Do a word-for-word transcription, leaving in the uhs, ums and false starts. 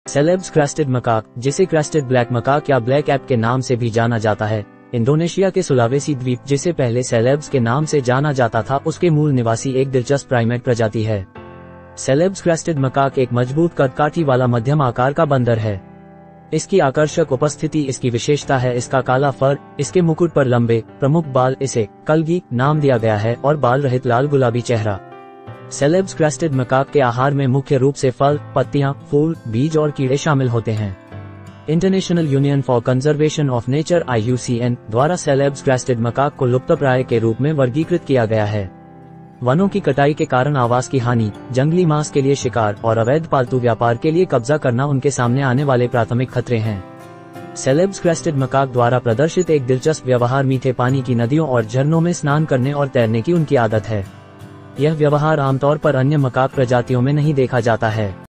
Celebs crested macaque, जिसे crested black macaque या black ape के नाम से भी जाना जाता है, इंडोनेशिया के सुलावेसी द्वीप, जिसे पहले सेलेब्स के नाम से जाना जाता था, उसके मूल निवासी एक दिलचस्प प्राइमेट प्रजाति है। सेलेब्स क्रेस्टेड मकाक एक मजबूत कदकाठी वाला मध्यम आकार का बंदर है। इसकी आकर्षक उपस्थिति इसकी विशेषता है। इसका काला फर, इसके मुकुट पर लंबे प्रमुख बाल, इसे कलगी नाम दिया गया है, और बाल रहित लाल गुलाबी चेहरा। सेलेब्स क्रेस्टेड मकाक के आहार में मुख्य रूप से फल, पत्तियां, फूल, बीज और कीड़े शामिल होते हैं। International union for conservation of nature I U C N द्वारा सेलेब्स क्रेस्टेड मकाक को लुप्तप्राय के रूप में वर्गीकृत किया गया है। वनों की कटाई के कारण आवास की हानि, जंगली मांस के लिए शिकार और अवैध पालतू व्यापार के लिए कब्जा करना उनके सामने आने वाले प्राथमिक खतरे हैं। सेलेब्स क्रेस्टेड मकाक द्वारा प्रदर्शित एक दिलचस्प व्यवहार मीठे पानी की नदियों और झरनों में स्नान करने और तैरने की उनकी आदत है। यह व्यवहार आमतौर पर अन्य मकाक प्रजातियों में नहीं देखा जाता है।